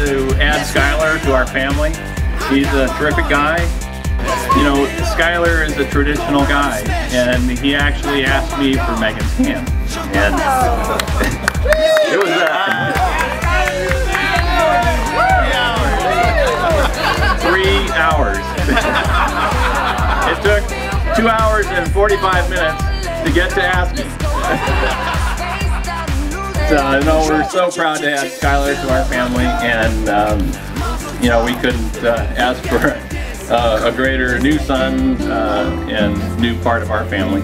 to add Skylar to our family. He's a terrific guy. You know, Skylar is a traditional guy, and he actually asked me for Megan's hand. And it was 3 hours. It took 2 hours and 45 minutes to get to asking. So, no, we're so proud to add Skylar to our family, and you know, we couldn't ask for a greater new son and new part of our family.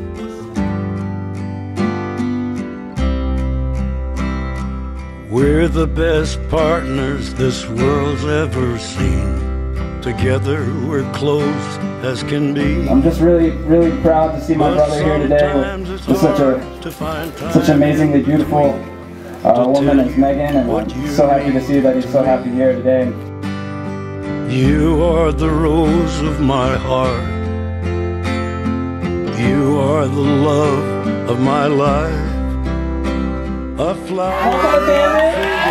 We're the best partners this world's ever seen. Together we're close as can be. I'm just really proud to see my brother here today with such an amazingly beautiful woman as Megan, and I'm so happy to see that he's so happy here today. You are the rose of my heart. You are the love of my life. A flower.